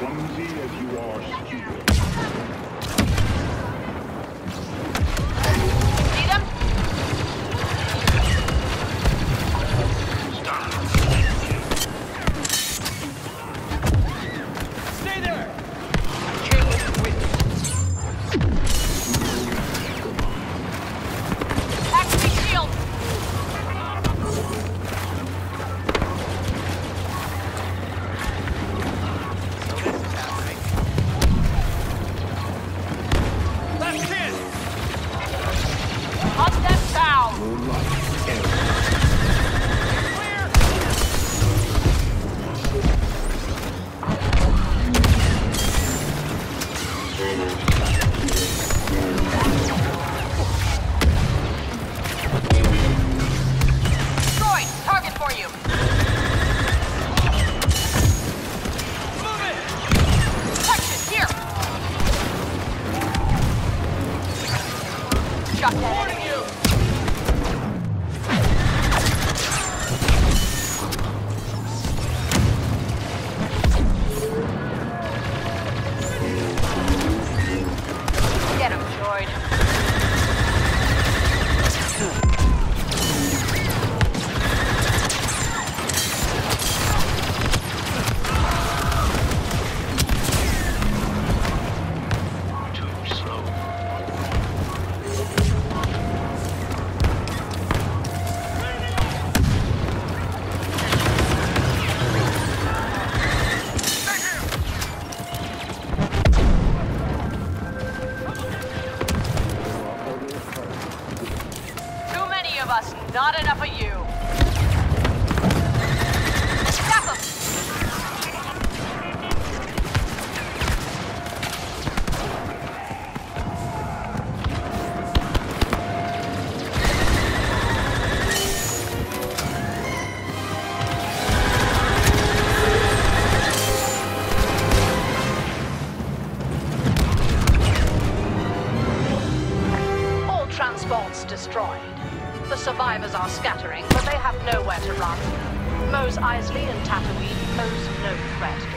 clumsy as you are stupid. See them? Stay there! Kill with activate shield. That's it! Hunt them down. Your life ends. Clear! Troy, target for you. Move it! Protection here. Shot that Warning enemy. you! Get him, droid. Too slow. Too many of us, not enough of you. Stop him! All transports destroyed. The survivors are scattering, but they have nowhere to run. Mos Eisley and Tatooine pose no threat.